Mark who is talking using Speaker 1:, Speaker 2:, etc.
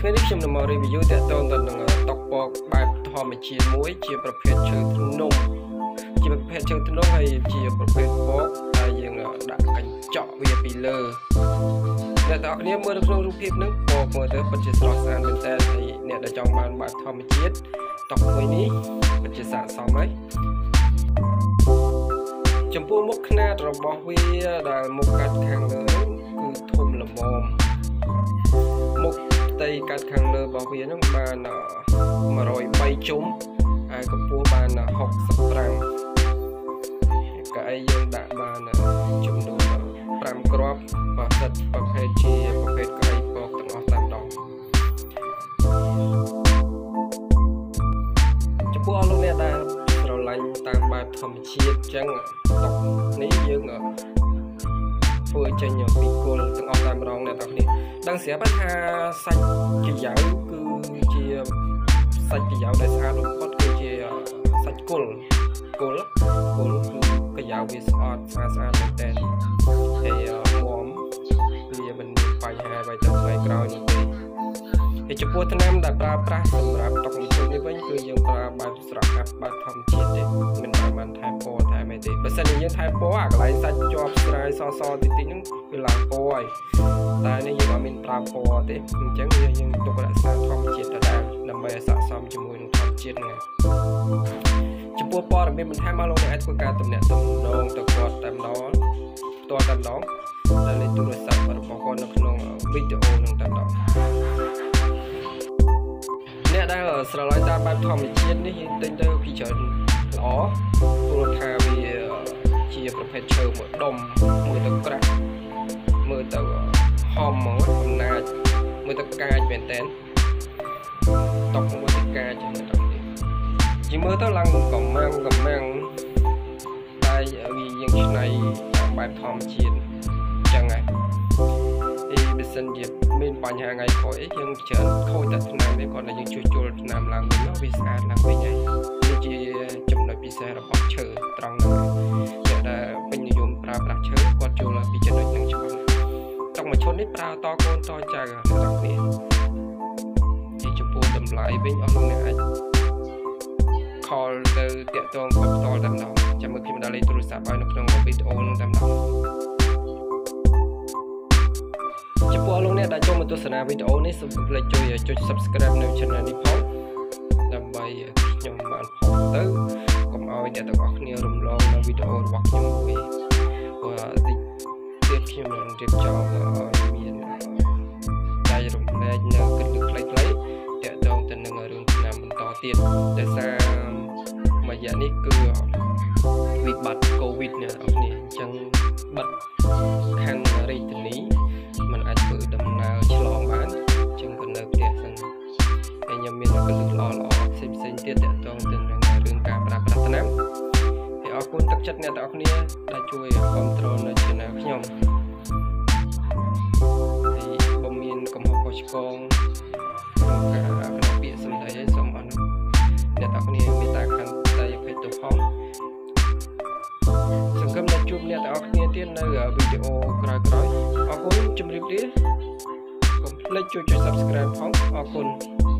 Speaker 1: ពេលនេះខ្ញុំនឹងមក review តាក់ទងទៅនឹងតុកពកបែបធម្មជាតិមួយជាប្រភេទឈើធ្នង់ជាប្រភេទឈើធ្នង់ហើយជាប្រភេទពកដែលយើងដាក់កញ្ចក់វាពីលើអ្នកទាំងអស់គ្នាមើលនៅក្នុងរូបភាពហ្នឹងពកមើលទៅពិតជាស្រស់ស្អាតមែនតើហើយអ្នកដែលចង់បានបែបធម្មជាតិតុកមួយនេះពិតជាស័ក្តិសមហើយចំពោះមុខខ្នាតរបស់វាដែលមុខកាត់ខាងលើគឺធំល្មមមុខផ្ទៃកាត់ខាងលើរបស់វាហ្នឹងបាន103ជុំហើយកម្ពស់បាន65កៅអីយើងដាក់បានចំនួន5គ្រាប់បើសិតប្រភេទជាប្រភេទកៅអីពកទាំងអស់តែម្ដងចំពោះអស់លោកអ្នកដែលស្រឡាញ់តាមបែបធម្មជាតិអញ្ចឹងតុកនេះយើងធ្វើចេញពីគល់ទាំងអស់តែម្ដងអ្នកទាំងគ្នាដឹងស្រាប់ថាសាច់កាយ៉ៅគឺជាសាច់កាយ៉ៅដែលស្អាតបំផុតគឺជាសាច់គល់គឺកាយ៉ៅវាស្អាតមែនតើហើយមុំវាមិនមានបញ្ហាអ្វីទៅថ្ងៃក្រោយនោះទេហើយចំពោះថ្នាំដែលប្រើប្រាស់សម្រាប់តុកនេះវិញគឺយើងប្រើបែបស្រកាត់បែបធម្មជាតិទេមិនបានថែមពណ៌ថែមអីទេបើសិនជាយើងថែមពណ៌អាកន្លែងសាច់ជាប់ស្រាយសតិចហ្នឹងវាឡើងពណ៌ហើយតែនេះយើងអត់មានប្រើពណ៌ទេអញ្ចឹងយើងទុករក្សាធម្មជាតិដដែលដើម្បីឲ្យស័ក្តិសមជាមួយនឹងធម្មជាតិហ្នឹងចំពោះព័ត៌មានបន្ថែមមកលោកអ្នកអាចធ្វើការទំនាក់ទំនងទៅគាត់តែម្ដងផ្ទាល់តែម្ដងដែលលេខទូរស័ព្ទរបស់គាត់នៅក្នុងវីដេអូហ្នឹងតែម្ដងអ្នកដែលស្រឡាញ់តាមបែបធម្មជាតិនេះយើងទិញទៅពីច្រើនល្អព្រោះថាវាជាប្រភេទឈើមួយដុំមួយទៅក្រាស់មើលទៅហមហ្មងអំណាចមើលទៅកាចមែនតើតុកមួយទៅកាចចឹងទៅជាមើលទៅឡើងកំមាំងតែវាយើងឆ្នៃតាមបែបធម្មជាតិចឹងហើយបើសិនជាមានបញ្ហាថ្ងៃក្រោយអីយើងច្រើនខូចតែថ្នាំវាគាត់តែយើងជួសជុលថ្នាំឡើងវិញវាស្អាតឡើងវិញហើយនេះជាចំណុចពិសេសរបស់ឈើត្រង់ហ្នឹងអ្នកដែលពេញនិយមប្រើប្រាស់ឈើគាត់យល់ពីចំណុចហ្នឹងច្បាស់តុកមួយឈុតនេះប្រើតកូនតចៅអ្នកទាំងគ្នាជាចំពោះតម្លៃវិញអស់លោកអ្នកអាចខលទៅតាក់ទងគាត់ផ្ទាល់តែម្ដងចាំមើលខ្ញុំដាក់លេខទូរស័ព្ទឲ្យនៅក្នុងវីដេអូហ្នឹងតែម្ដងចំពោះលោកអ្នកដែលចូលមកទស្សនាវីដេអូនេះសូមកុំភ្លេចចុច Subscribe នៅ Channel នេះផងដើម្បីខ្ញុំបានផុសទៅកុំឲ្យអ្នកទាំងអស់គ្នារំលងនៅវីដេអូរបស់ខ្ញុំមួយព្រោះទៀតខ្ញុំនឹងរៀបចំឲ្យមានចែករំលែកនៅគន្លឹះខ្លីៗតាក់ទងទៅនឹងរឿងឆ្នាំបន្តទៀតដោយសារមួយរយៈនេះគឺវិបត្តិ COVID អ្នកទាំងអស់គ្នាអញ្ចឹងបិទខណ្ឌរាជធានីมันអាចធ្វើដំណើរឆ្លងបានជាងក៏នៅផ្ទះសិនហើយខ្ញុំមានកលឹះល្អផ្សេងទៀតតាក់ទងទៅនឹងរឿងការប្រើប្រាស់ថ្នាំហើយអរគុណទឹកចិត្តអ្នកទាំងអស់គ្នាដែលជួយគ្រប់គ្រងនៅ Channel ខ្ញុំហើយបើមានកំហុសខុសឆ្គងក្នុងការប្រើពាក្យសម្ដីឲ្យសូមអរគុណអ្នកទាំងអស់គ្នាមេត្តាខន្តីអភ័យទោសផងសង្ឃឹមថាជួបអ្នកទាំងអស់គ្នាទៀតនៅវីដេអូក្រោយៗអរគុណជម្រាបលាកុំភ្លេចជួយ Subscribe ផងអរគុណ